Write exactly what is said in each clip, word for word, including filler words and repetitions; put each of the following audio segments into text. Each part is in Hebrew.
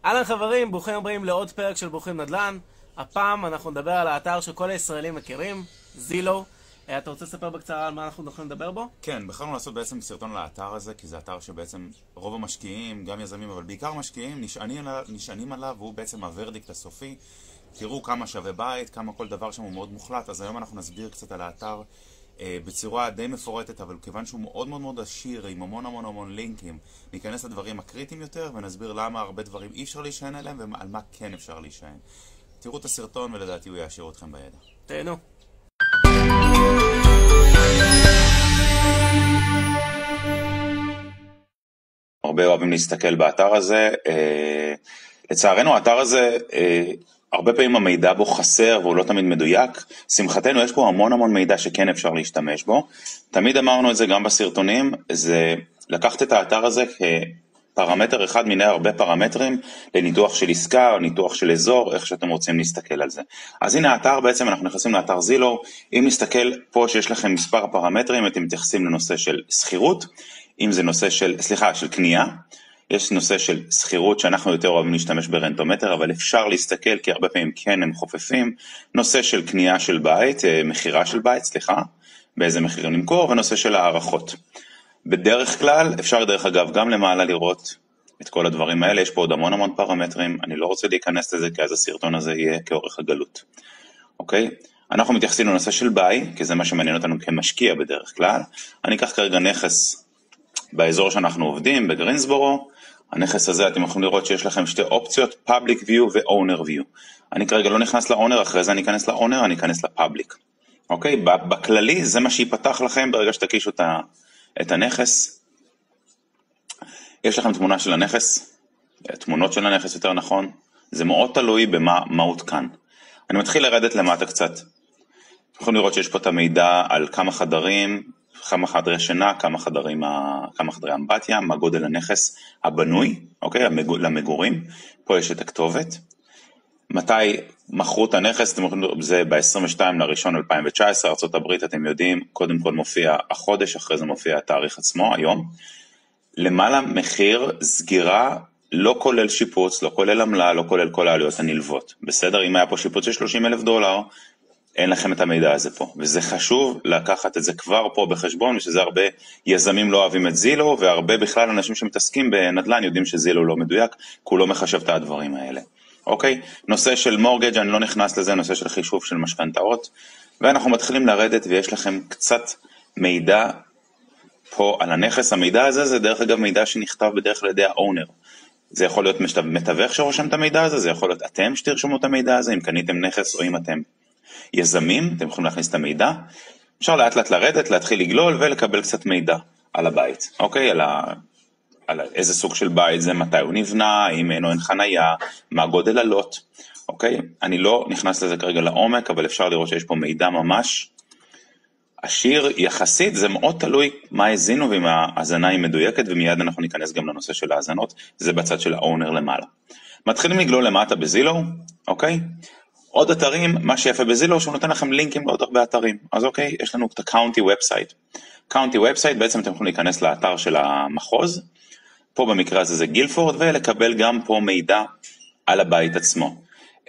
אהלן חברים, ברוכים הבאים לעוד פרק של ברוכים נדל"ן. הפעם אנחנו נדבר על האתר שכל הישראלים מכירים, זילו. אתה רוצה לספר בקצרה על מה אנחנו הולכים לדבר בו? כן, בחרנו לעשות בעצם סרטון לאתר הזה, כי זה אתר שבעצם רוב המשקיעים, גם יזמים, אבל בעיקר משקיעים, נשענים עליו, נשענים עליו והוא בעצם הוורדיקט הסופי. תראו כמה שווה בית, כמה כל דבר שם הוא מאוד מוחלט. אז היום אנחנו נסביר קצת על האתר אה, בצורה די מפורטת, אבל כיוון שהוא מאוד מאוד מאוד עשיר, עם המון המון המון לינקים, ניכנס לדברים הקריטיים יותר ונסביר למה הרבה דברים אי אפשר להישען עליהם ועל מה כן אפשר להישען. תראו את הסרטון ולדעתי הוא יעשיר אתכם בידע. תהנו. הרבה אוהבים להסתכל באתר הזה. לצערנו האתר הזה, הרבה פעמים המידע בו חסר והוא לא תמיד מדויק. שמחתנו יש פה המון המון מידע שכן אפשר להשתמש בו. תמיד אמרנו את זה גם בסרטונים, זה לקחת את האתר הזה כפרמטר אחד מיני הרבה פרמטרים לניתוח של עסקה או ניתוח של אזור, איך שאתם רוצים להסתכל על זה. אז הנה האתר, בעצם אנחנו נכנסים לאתר זילו. אם נסתכל פה שיש לכם מספר פרמטרים, אתם מתייחסים לנושא של שכירות, אם זה נושא של, סליחה, של קנייה, יש נושא של שכירות שאנחנו יותר אוהבים להשתמש ברנטומטר, אבל אפשר להסתכל כי הרבה פעמים כן הם חופפים, נושא של קנייה של בית, מחירה של בית, סליחה, באיזה מחירים למכור, ונושא של הערכות. בדרך כלל, אפשר דרך אגב גם למעלה לראות את כל הדברים האלה, יש פה עוד המון המון פרמטרים, אני לא רוצה להיכנס לזה כי אז הסרטון הזה יהיה כאורך הגלות. אוקיי? אנחנו מתייחסים לנושא של ביי, כי זה מה שמעניין אותנו כמשקיע בדרך כלל. אני אקח כרגע נכס באזור שאנחנו עובדים, בגרינסבורו. הנכס הזה אתם יכולים לראות שיש לכם שתי אופציות, Public View ו-Owner View. אני כרגע לא נכנס ל-Owner, אחרי זה אני אכנס ל-Owner, אני אכנס ל-Public. אוקיי? בכללי זה מה שיפתח לכם ברגע שתקישו את הנכס. יש לכם תמונה של הנכס, תמונות של הנכס יותר נכון. זה מאוד תלוי במה מה הותקן. אני מתחיל לרדת למטה קצת. אתם יכולים לראות שיש פה את המידע על כמה חדרים, כמה חדרי שינה, כמה חדרים, כמה חדרי אמבטיה, מה גודל הנכס הבנוי, אוקיי, למגורים. פה יש את הכתובת. מתי מכרו את הנכס, אתם יכולים, זה ב-עשרים ושתיים לראשון אלפיים תשע עשרה, ארצות הברית, אתם יודעים, קודם כל מופיע החודש, אחרי זה מופיע התאריך עצמו, היום. למעלה מחיר סגירה, לא כולל שיפוץ, לא כולל עמלה, לא כולל כל העלויות הנלוות. בסדר, אם היה פה שיפוץ של שלושים אלף דולר, אין לכם את המידע הזה פה, וזה חשוב לקחת את זה כבר פה בחשבון, ושזה הרבה יזמים לא אוהבים את זילו, והרבה בכלל אנשים שמתעסקים בנדל"ן יודעים שזילו לא מדויק, כי הוא לא מחשב את הדברים האלה. אוקיי? נושא של מורגג' אני לא נכנס לזה, נושא של חישוב של משכנתאות, ואנחנו מתחילים לרדת ויש לכם קצת מידע פה על הנכס. המידע הזה זה דרך אגב מידע שנכתב בדרך כלל ידי האונר. זה יכול להיות מתווך שרושם את המידע הזה, זה יכול להיות אתם שתרשמו את המידע הזה, אם קניתם נכס או אם אתם יזמים, אתם יכולים להכניס את המידע, אפשר לאט לאט לרדת, להתחיל לגלול ולקבל קצת מידע על הבית, אוקיי? על, ה... על איזה סוג של בית זה, מתי הוא נבנה, אם אין או אין חנייה, מה גודל הלוט, אוקיי? אני לא נכנס לזה כרגע לעומק, אבל אפשר לראות שיש פה מידע ממש עשיר יחסית, זה מאוד תלוי מה הזינו ואם ההזנה היא מדויקת, ומיד אנחנו ניכנס גם לנושא של ההזנות, זה בצד של האונר למעלה. מתחילים לגלול למטה בזילו, אוקיי? עוד אתרים, מה שיפה בזילו, שהוא נותן לכם לינקים לעוד הרבה אתרים. אז אוקיי, יש לנו את ה-County Website. County Website, בעצם אתם יכולים להיכנס לאתר של המחוז, פה במקרה הזה זה גילפורד, ולקבל גם פה מידע על הבית עצמו.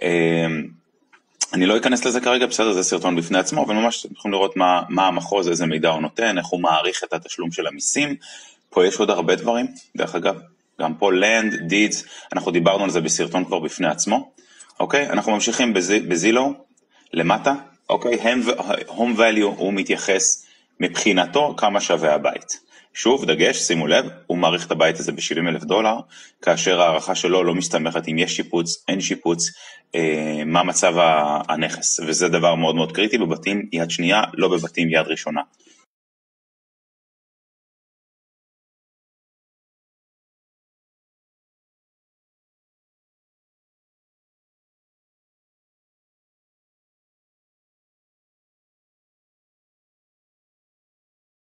אני לא אכנס לזה כרגע, בסדר, זה סרטון בפני עצמו, אבל ממש אתם יכולים לראות מה, מה המחוז, איזה מידע הוא נותן, איך הוא מעריך את התשלום של המיסים. פה יש עוד הרבה דברים, דרך אגב, גם פה Land, Deeds, אנחנו דיברנו על זה בסרטון כבר בפני עצמו. אוקיי, אנחנו ממשיכים בזילו, למטה, אוקיי, home value הוא מתייחס מבחינתו כמה שווה הבית. שוב, דגש, שימו לב, הוא מעריך את הבית הזה ב-שבעים אלף דולר, כאשר הערכה שלו לא מסתמכת אם יש שיפוץ, אין שיפוץ, אה, מה מצב הנכס, וזה דבר מאוד מאוד קריטי בבתים יד שנייה, לא בבתים יד ראשונה.